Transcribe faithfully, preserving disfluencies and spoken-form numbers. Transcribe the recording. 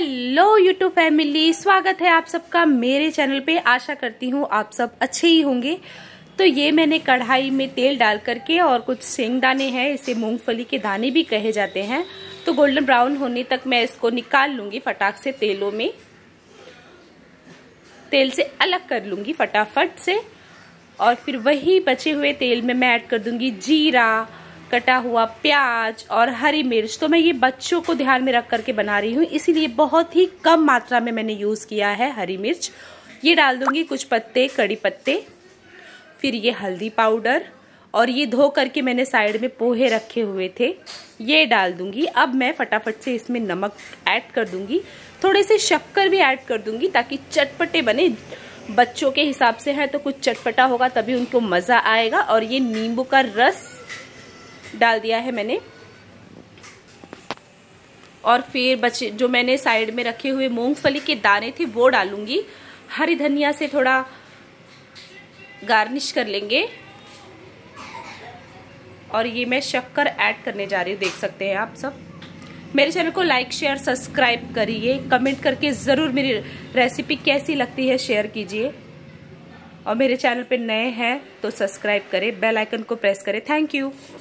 Hello YouTube family, स्वागत है आप सबका मेरे चैनल पे। आशा करती हूँ आप सब अच्छे ही होंगे। तो ये मैंने कढ़ाई में तेल डाल करके और कुछ सेंगदाने हैं, इसे मूंगफली के दाने भी कहे जाते हैं, तो गोल्डन ब्राउन होने तक मैं इसको निकाल लूंगी फटाक से। तेलों में तेल से अलग कर लूंगी फटाफट से, और फिर वही बचे हुए तेल में मैं ऐड कर दूंगी जीरा, कटा हुआ प्याज और हरी मिर्च। तो मैं ये बच्चों को ध्यान में रख करके बना रही हूँ, इसीलिए बहुत ही कम मात्रा में मैंने यूज किया है हरी मिर्च। ये डाल दूंगी कुछ पत्ते, कड़ी पत्ते, फिर ये हल्दी पाउडर, और ये धो करके मैंने साइड में पोहे रखे हुए थे ये डाल दूंगी। अब मैं फटाफट से इसमें नमक ऐड कर दूंगी, थोड़े से शक्कर भी ऐड कर दूंगी ताकि चटपटे बने। बच्चों के हिसाब से है तो कुछ चटपटा होगा तभी उनको मजा आएगा। और ये नींबू का रस डाल दिया है मैंने, और फिर बचे जो मैंने साइड में रखे हुए मूंगफली के दाने थे वो डालूंगी। हरी धनिया से थोड़ा गार्निश कर लेंगे, और ये मैं शक्कर ऐड करने जा रही हूँ। देख सकते हैं आप सब। मेरे चैनल को लाइक शेयर सब्सक्राइब करिए, कमेंट करके जरूर मेरी रेसिपी कैसी लगती है शेयर कीजिए, और मेरे चैनल पे नए हैं तो सब्सक्राइब करें, बेल आइकन को प्रेस करें। Thank you.